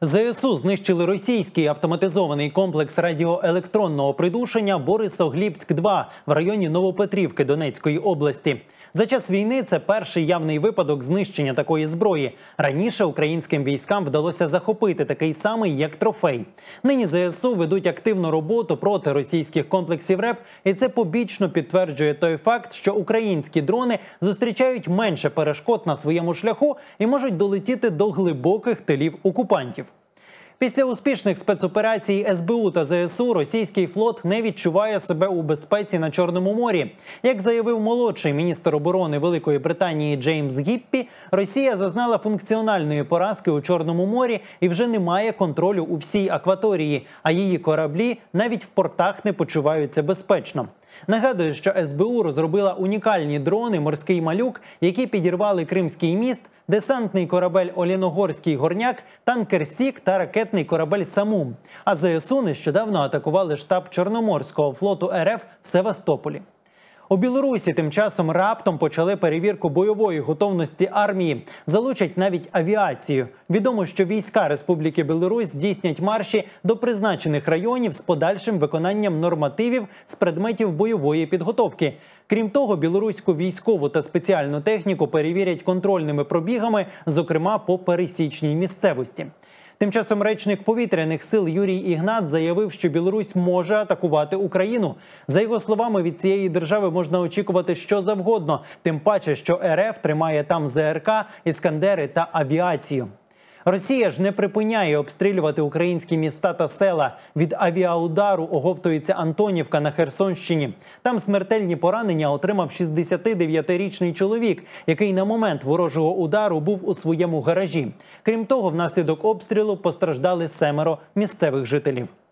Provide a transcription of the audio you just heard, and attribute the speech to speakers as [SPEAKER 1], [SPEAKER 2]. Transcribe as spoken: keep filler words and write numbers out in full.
[SPEAKER 1] ЗСУ знищили російський автоматизований комплекс радіоелектронного придушення Борисоглібськ два в районі Новопетрівки Донецької області. За час війни це перший явний випадок знищення такої зброї. Раніше українським військам вдалося захопити такий самий, як трофей. Нині ЗСУ ведуть активну роботу проти російських комплексів РЕП, і це побічно підтверджує той факт, що українські дрони зустрічають менше перешкод на своєму шляху і можуть долетіти до глибоких тилів окупантів. Після успішних спецоперацій ес бе у та зе ес у російський флот не відчуває себе у безпеці на Чорному морі. Як заявив молодший міністр оборони Великої Британії Джеймс Гіппі, Росія зазнала функціональної поразки у Чорному морі і вже не має контролю у всій акваторії, а її кораблі навіть в портах не почуваються безпечно. Нагадую, що ес бе у розробила унікальні дрони «Морський малюк», які підірвали Кримський міст, десантний корабель «Олєногорський горняк», танкер «Сік» та ракетний корабель «Самум». А зе ес у нещодавно атакували штаб Чорноморського флоту ер еф в Севастополі. У Білорусі тим часом раптом почали перевірку бойової готовності армії. Залучать навіть авіацію. Відомо, що війська Республіки Білорусь здійснять марші до призначених районів з подальшим виконанням нормативів з предметів бойової підготовки. Крім того, білоруську військову та спеціальну техніку перевірять контрольними пробігами, зокрема по пересічній місцевості. Тим часом речник повітряних сил Юрій Ігнат заявив, що Білорусь може атакувати Україну. За його словами, від цієї держави можна очікувати що завгодно, тим паче, що ер еф тримає там зе ер ка, іскандери та авіацію. Росія ж не припиняє обстрілювати українські міста та села. Від авіаудару оговтується Антонівка на Херсонщині. Там смертельні поранення отримав шістдесятидев'ятирічний чоловік, який на момент ворожого удару був у своєму гаражі. Крім того, внаслідок обстрілу постраждали семеро місцевих жителів.